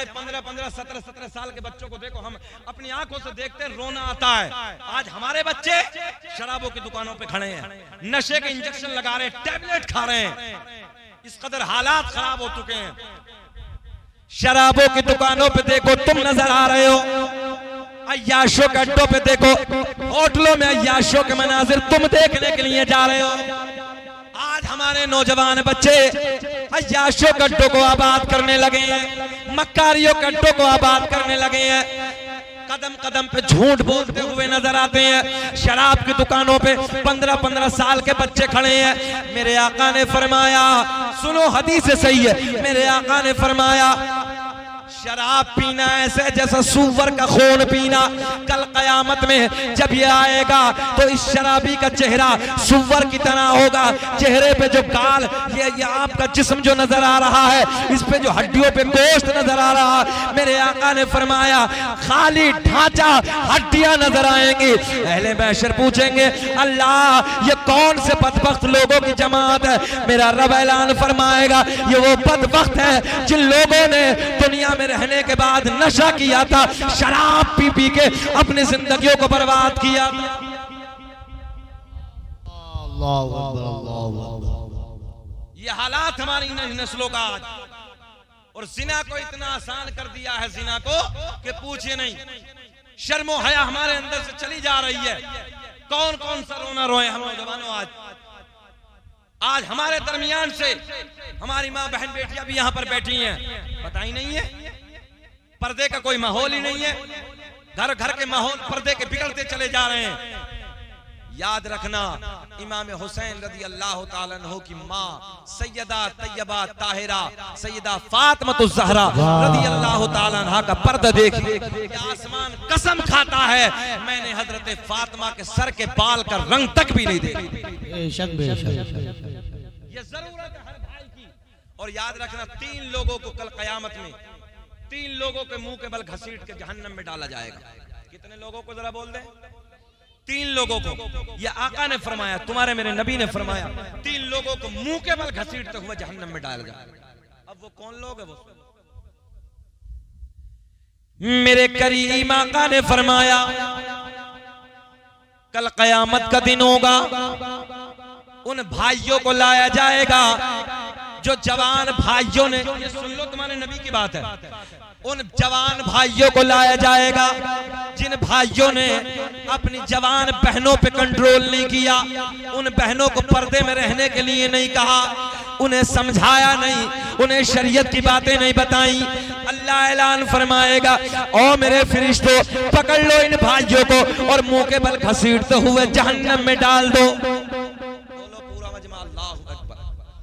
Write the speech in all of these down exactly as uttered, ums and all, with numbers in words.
हमारे पंद्रह पंद्रह सत्रह सत्रह साल के बच्चों को देखो, हम अपनी आंखों से देखते हैं, रोना आता है। आज हमारे बच्चे शराबों की दुकानों पे खड़े हैं, नशे के इंजेक्शन लगा रहे हैं, टैबलेट खा रहे हैं। इस कदर हालात खराब हो चुके हैं। शराबों की दुकानों पे देखो, तुम नजर आ रहे हो, अय्याशों के अड्डों पे देखो, होटलों में अय्याशों के मनाजिर तुम देखने के लिए जा रहे हो। आज हमारे नौजवान बच्चे अय्याशों के अड्डों को आबाद करने लगे हैं, मक्कारियों के अड्डों को आबाद करने लगे हैं, कदम कदम पे झूठ बोलते हुए नजर आते हैं। शराब की दुकानों पे पंद्रह पंद्रह साल के बच्चे खड़े हैं। मेरे आका ने फरमाया, सुनो हदीस सही है, मेरे आका ने फरमाया शराब पीना ऐसे जैसा सूअर का खून पीना। कल कयामत में जब ये आएगा तो इस शराबी का चेहरा सूअर की तरह होगा। चेहरे पे जो गाल, ये, ये आपका जिस्म जो नजर आ रहा है, इस पे जो हड्डियों पे गोश्त नजर आ रहा है, मेरे आका ने फरमाया खाली ढांचा, हड्डियां नजर आएंगी। अहले महशर पूछेंगे, अल्लाह ये कौन से बदबख्त लोगों की जमात है? मेरा रब ऐलान फरमाएगा, ये वो बदबख्त है जिन लोगों ने दुनिया में रहने के बाद नशा किया था, शराब पी पी के अपनी जिंदगियों को बर्बाद किया। ये हालात हमारी नस्लों का आज। और जिना को इतना आसान कर दिया है, जिना को कि पूछिए नहीं। शर्मो हया हमारे अंदर से चली जा रही है। कौन कौन सा रोना रोए हम नौजवानों। आज आज हमारे दरमियान से हमारी माँ बहन बेटियां भी यहाँ पर बैठी हैं, पता ही नहीं है, पर्दे का कोई माहौल ही नहीं है। घर घर के माहौल पर्दे के बिगड़ते चले जा रहे हैं। याद रखना, इमाम हुसैन रज़ी अल्लाह ताला अन्हु की माँ सैयदा तैयबा ताहिरा सैयदा फातिमा ज़हरा रज़ी अल्लाह ताला अन्हा का पर्दा देखिए, आसमान कसम खाता है मैंने हजरत फातिमा के सर के बाल का रंग तक भी नहीं देखा। ये जरूरत है हर भाई की। और याद रखना, तीन लोगों को कल कयामत में, तीन लोगों के मुंह के बल घसीट के जहन्नम में डाला जाएगा। कितने लोगों को जरा बोल दे? तीन लोगों को। ये आका ने फरमाया, तुम्हारे मेरे नबी ने फरमाया, तीन लोगों को मुंह के बल घसीटते हुए जहन्नम में डाला जाएगा। अब वो कौन लोग है? वो मेरे करीम आका ने फरमाया कल कयामत का दिन होगा, उन भाइयों को लाया जाएगा जो जवान भाइयों ने, ये सुन लो तुम्हारे नबी की बात है, उन जवान भाइयों को लाया जाएगा जिन भाइयों ने अपनी जवान बहनों पे कंट्रोल नहीं किया, उन बहनों को पर्दे में रहने के लिए नहीं कहा, उन्हें समझाया नहीं, उन्हें शरीयत की बातें नहीं बताई। अल्लाह ऐलान फरमाएगा, ओ मेरे फरिश्तों पकड़ लो इन भाइयों को और मुंह के बल घसीटते हुए जहन्नम में डाल दो। बोलो पूरा मजमा अल्लाहु अकबर।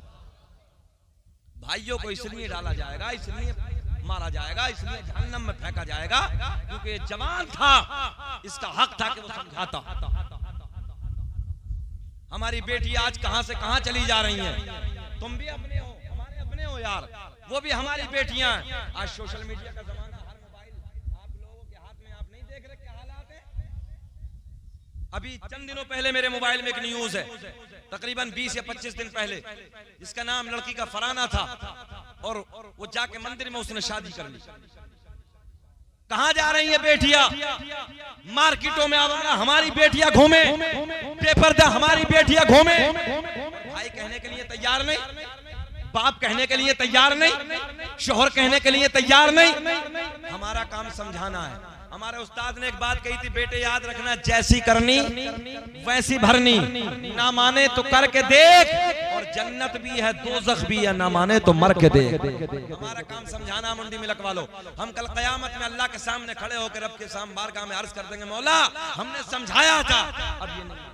भाइयों को इसलिए डाला जाएगा, इसलिए मारा जाएगा, इसलिए जहन्नम में फेंका जाएगा क्योंकि जवान था, इसका हक था कि वो समझाता। हमारी बेटी आज कहां से कहां चली जा रही हैं। तुम भी अपने हो, हमारे अपने हो यार, वो भी हमारी बेटियां। आज सोशल मीडिया का जमाना, हर मोबाइल आप लोगों के हाथ में, आप नहीं देख रहे क्या हालात है। अभी चंद दिनों पहले मेरे मोबाइल में एक न्यूज है, तकरीबन बीस या पच्चीस दिन पहले, जिसका नाम लड़की का फराना था और वो जाके मंदिर में उसने शादी कर ली। कहां जा रही है बेटियां? मार्केटों में आवारा हमारी बेटियां घूमे, बेपर्दा हमारी बेटियां घूमे। भाई कहने के लिए तैयार नहीं, बाप कहने के लिए तैयार नहीं, शोहर कहने के लिए तैयार नहीं। हमारा काम समझाना है। हमारे उस्ताद ने एक बात कही थी, बेटे याद रखना, जैसी करनी वैसी भरनी, ना माने तो करके देख, और जन्नत भी है दोज़ख भी है, ना माने तो मर के देख। हमारा काम समझाना, मुंडी में लकवा लो। हम कल कयामत में अल्लाह के सामने खड़े होकर रब के सामने बारगाह में अर्ज कर देंगे, मौला हमने समझाया था, अब ये नहीं।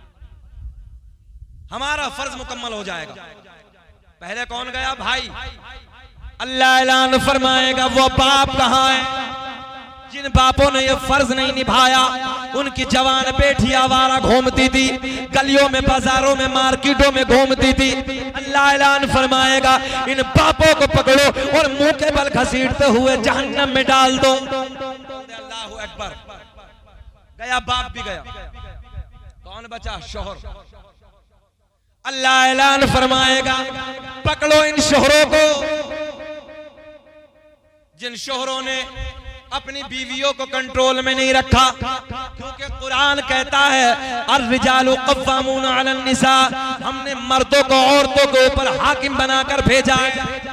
हमारा फर्ज मुकम्मल हो जाएगा। पहले कौन गया? भाई। अल्लाह ऐलान फरमाएगा, वो बाप कहां है जिन बापों ने ये फर्ज नहीं निभाया। उनकी जवान बेटी आवारा घूमती थी, गलियों में, बाजारों में, मार्केटों में घूमती थी। अल्लाह ऐलान फरमाएगा, इन बापों को पकड़ो और मुंह के बल घसीटते हुए जहन्नम में डाल दो। अल्लाहू अकबर। गया बाप भी गया, कौन बचा? शोहर। अल्लाह ऐलान फरमाएगा, पकड़ो इन शोहरों को जिन शोहरों ने अपनी बीवियों को कंट्रोल में नहीं रखा, क्योंकि कुरान कहता है अर्रिजालु क़व्वामूना अलन निसा, हमने मर्दों को औरतों के ऊपर हाकिम बनाकर भेजा है।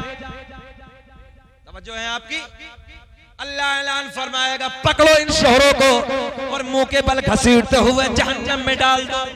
तवज्जो है आपकी। अल्लाह ऐलान फरमाएगा पकड़ो इन शोहरों को और मुंह के बल घसीटते हुए जहन्नम में डाल दो।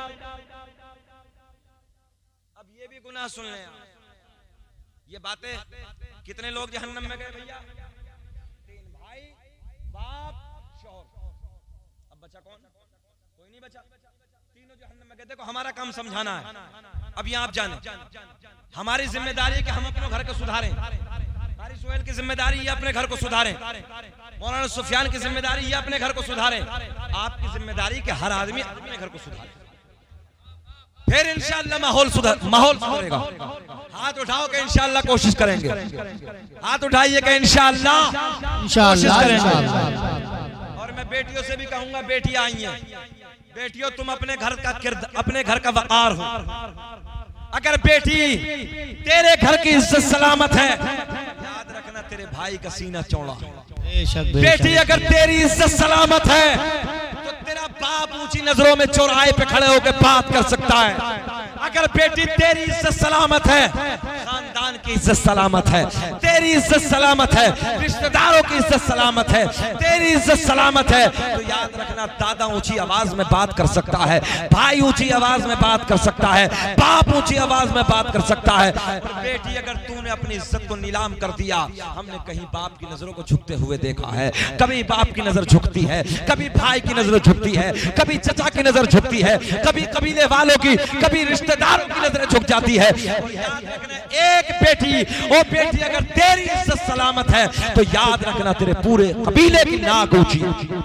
अब ये भी गुनाह सुन लें, ये बातें कितने लोग जहन्नम में गए भैया? तीन भाई, बाप, शौहर। अब बचा कौन? कोई नहीं बचा, तीनों जहन्नम में गए। देखो हमारा काम समझाना है। अब ये आप जाने हमारी जिम्मेदारी है कि हम अपने घर को सुधारें। कारी सुहेल की जिम्मेदारी है अपने घर को सुधारें। मौलाना सुफियान की जिम्मेदारी है अपने घर को सुधारें। आपकी जिम्मेदारी कि हर आदमी अपने घर को सुधारे, फिर इंशाअल्लाह माहौल सुधर माहौल सुधरेगा। हाथ उठाओ कि इंशाअल्लाह कोशिश करेंगे। हाथ उठाइए कि इंशाअल्लाह इंशाअल्लाह करेंगे। और मैं बेटियों से भी कहूंगा, बेटियां आई हैं, बेटियों तुम अपने घर का किरद अपने घर का वकार हो। अगर बेटी तेरे घर की इज्जत सलामत है, याद रखना तेरे भाई का सीना चौड़ा। बेटी अगर तेरी इज्जत सलामत है तो तेरा बाप ऊंची नजरों में चौराहे पे खड़े होकर बात कर सकता है। अगर बेटी तेरी इज्जत सलामत है, खानदान की इज्जत सलामत है, तेरी इज्जत सलामत है, रिश्तेदारों की इज्जत सलामत है, तेरी इज्जत सलामत है, तो याद रखना दादा ऊंची आवाज में बात कर सकता है, भाई ऊंची आवाज में बात कर सकता है, बाप ऊंची आवाज में बात कर सकता है। बेटी अगर तूने अपनी इज्जत को नीलाम कर दिया, हमने कहीं बाप की नजरों को झुकते हुए देखा है। कभी बाप की नजर झुकती है, कभी भाई की नजर झुकती है, कभी चचा की नजर झुकती है, कभी कबीले वालों की, कभी रिश्तेदारों की नजरें झुक जाती है। और याद रखना एक बेटी, ओ बेटी अगर तेरी इज्जत सलामत है तो याद रखना तेरे पूरे कबीले की नाक ऊंची।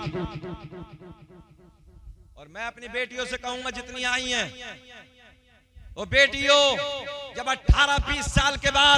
और मैं अपनी बेटियों से कहूंगा जितनी आई हैं, ओ बेटियों जब अठारह बीस साल के बाद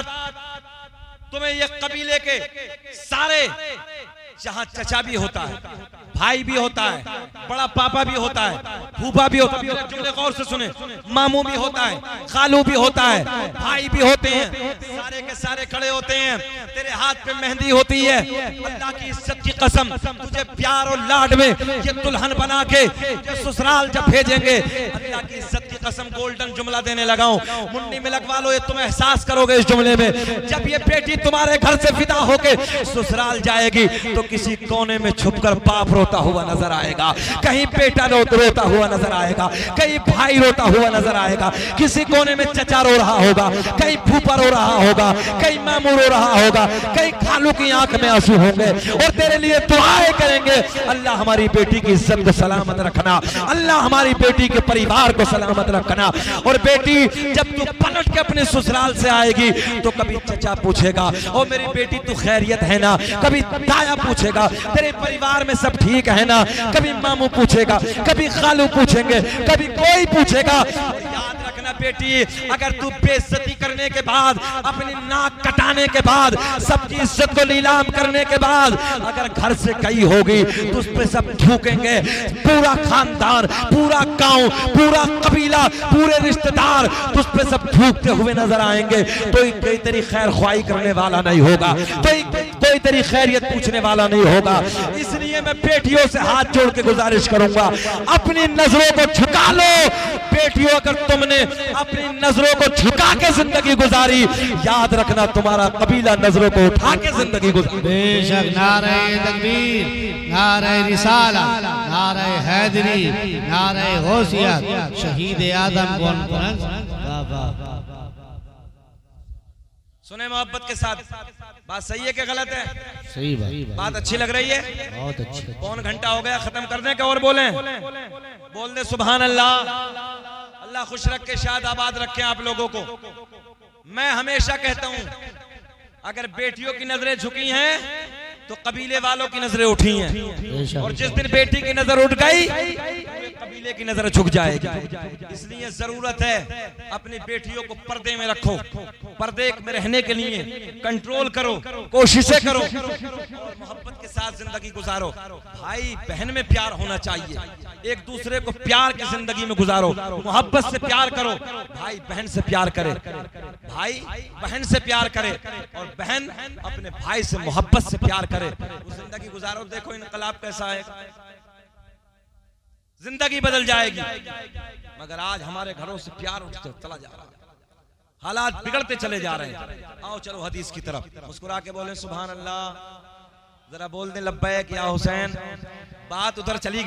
तुम्हें ये कबीले के सारे, जहां चचा भी होता है, भाई भी होता है, बड़ा पापा भी होता है, फूफा भी होता है, जुमले गौर से सुने, मामू भी होता है, खालू भी होता है, भाई भी होते हैं, सारे के सारे खड़े होते हैं, तेरे हाथ पे मेहंदी होती है। अल्लाह की इज्जत की कसम, तुझे प्यार और लाड में ये दुल्हन बना के ये ससुराल जब भेजेंगे, अल्लाह की इज्जत की कसम गोल्डन जुमला देने लगा हूं, मुन्नी में लगवा लो, ये तुम एहसास करोगे इस जुमले में। जब ये बेटी तुम्हारे घर से विदा होके ससुराल जाएगी तो किसी कोने में छुपकर बाप रोता हुआ नजर आएगा, कहीं बेटा रोता हुआ नजर आएगा, कहीं भाई रोता हुआ नजर आएगा, किसी कोने में चचा रो रहा होगा, कहीं फूफा रो रहा होगा, कहीं मामू रो रहा होगा, कहीं खालू की आंख में आंसू होंगे और तेरे लिए दुआएं करेंगे, अल्लाह हमारी बेटी की इज्जत को सलामत रखना, अल्लाह हमारी बेटी के परिवार को सलामत रखना। और बेटी जब तू पलट के अपने ससुराल से आएगी तो कभी चचा पूछेगा ओ मेरी बेटी तू खैरियत है ना, कभी ताया पूछेगा तेरे परिवार में सब ठीक है ना, कभी मामू पूछेगा, कभी खालू पूछेंगे, कभी कोई पूछेगा। याद रखना बेटी अगर तू बेइज्जती करने के बाद, अपनी नाक कटाने के बाद, सबकी इज्जत को नीलाम करने के बाद अगर घर से कहीं होगी तो उस पे सब थूकेंगे, पूरा खानदान, पूरा गांव, पूरा कबीला, पूरे रिश्तेदार तो उस पे सब थूकते हुए नजर आएंगे। तो कोई तेरी खैर ख्वाही करने वाला नहीं होगा, कोई कोई तेरी खैरियत पूछने वाला नहीं होगा। इसलिए मैं बेटियों से हाथ जोड़ के गुजारिश करूंगा, अपनी नजरों को झुका लो। बेटियों अगर तुमने अपनी नजरों को झुका के जिंदगी गुजारी, याद रखना तुम्हारा कबीला नजरों को उठा के जिंदगी गुजारी। बेशक नारे तकबीर, नारे रिसाला, नारे हैदरी, नारे गौसियत, शहीद आदम कौन कौन। सुने मोहब्बत के साथ, बात सही है कि गलत है? सही बात, बात अच्छी लग रही है, बहुत अच्छी। कौन घंटा हो गया खत्म करने का, और बोले बोल दे सुभान अल्लाह। अल्लाह खुश रखे, शाद आबाद रखे आप लोगों को। मैं हमेशा कहता हूं अगर बेटियों की नजरें झुकी हैं तो कबीले वालों की नजरें उठी हैं, और जिस दिन बेटी की नजर उठ गई कबीले की नजर झुक जाएगी। इसलिए जरूरत है अपनी बेटियों को पर्दे में रखो, पर्दे में रहने के लिए कंट्रोल करो, कोशिशें करो और मोहब्बत के साथ जिंदगी गुजारो। भाई बहन में प्यार होना चाहिए, एक दूसरे को प्यार की जिंदगी में गुजारो, मोहब्बत से प्यार करो। भाई बहन से प्यार करे, भाई बहन से प्यार करे और बहन अपने भाई से मोहब्बत से प्यार करे, वो जिंदगी गुजारो। देखो इनकलाब कैसा है, जिंदगी बदल जाएगी। मगर आज हमारे घरों से प्यार उठते चला जा रहा है, हालात बिगड़ते चले जा रहे हैं। आओ चलो हदीस की तरफ, मुस्कुरा के बोले सुभान अल्लाह, जरा बोल दे लब्बैक या हुसैन। बात उधर चली